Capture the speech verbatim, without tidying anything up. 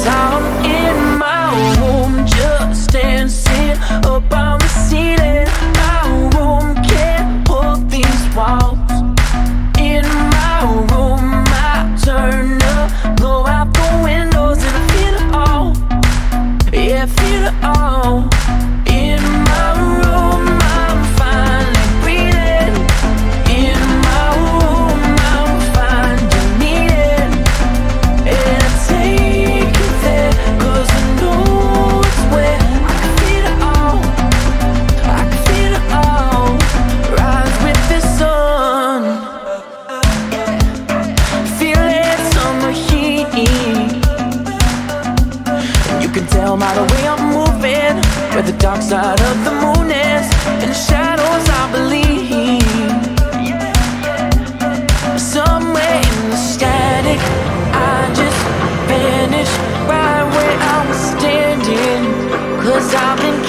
I'm in my room, just dancing up on the ceiling. My room can't hold these walls. In my room, I turn up, blow out the windows, and I feel it all. Yeah, I feel it all. In my room, I'm finally breathing. In my room, I'm finding meaning. And I take it there, 'cause I know it's where I can feel it all. I can feel it all. Rise with the sun. Feel that summer heat. And you can tell by the way I'm moving where the dark side of the moon is, and the shadows I believe. Somewhere in the static, I just vanished right where I was standing. 'Cause I've been